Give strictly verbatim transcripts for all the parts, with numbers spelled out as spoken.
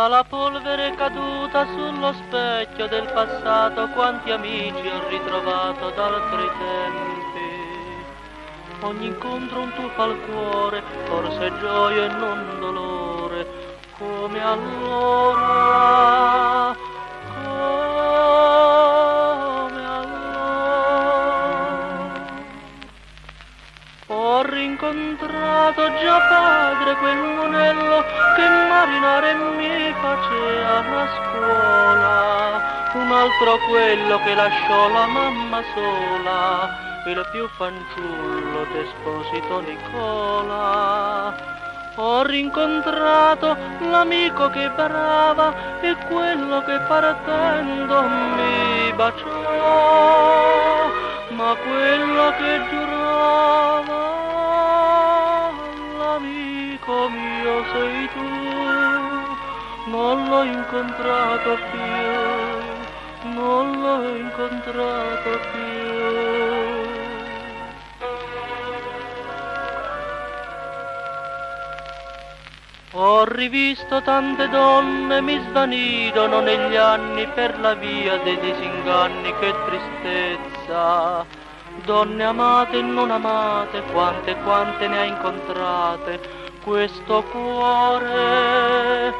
Dalla polvere caduta sullo specchio del passato, quanti amici ho ritrovato d'altri tempi. Ogni incontro un tuffo al cuore, forse gioia e non dolore, come allora, come allora. Ho rincontrato già padre quel monello che marinare mi faceva a scuola, un altro quello che lasciò la mamma sola, il più fanciullo d'Esposito Nicola. Ho rincontrato l'amico che barava e quello che partendo mi baciò, ma quello che giurava, l'amico mio sei tu, non l'ho incontrato più, non l'ho incontrato più. Ho rivisto tante donne, mi svanirono negli anni per la via dei disinganni, che tristezza. Donne amate e non amate, quante quante ne ha incontrate, questo cuore,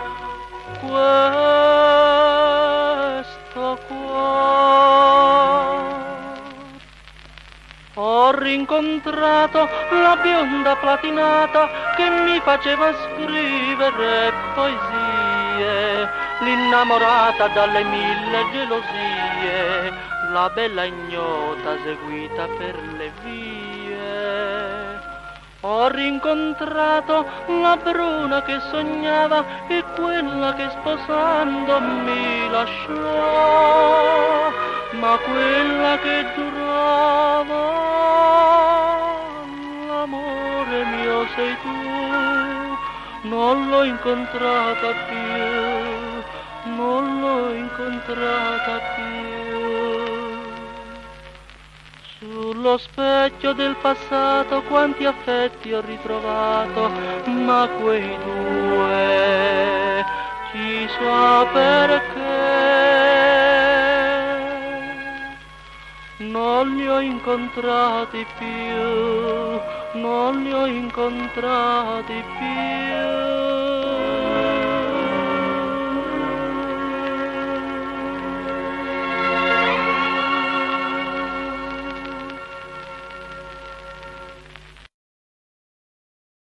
questo cuore. Ho rincontrato la bionda platinata che mi faceva scrivere poesie, l'innamorata dalle mille gelosie, la bella ignota seguita per le vie. Ho rincontrato la bruna che sognava e quella che sposando mi lasciò, ma quella che giurava, l'amore mio sei tu, non l'ho incontrata più, non l'ho incontrata più. Sullo specchio del passato quanti affetti ho ritrovato, ma quei due chi sa perché non li ho incontrati più, non li ho incontrati più.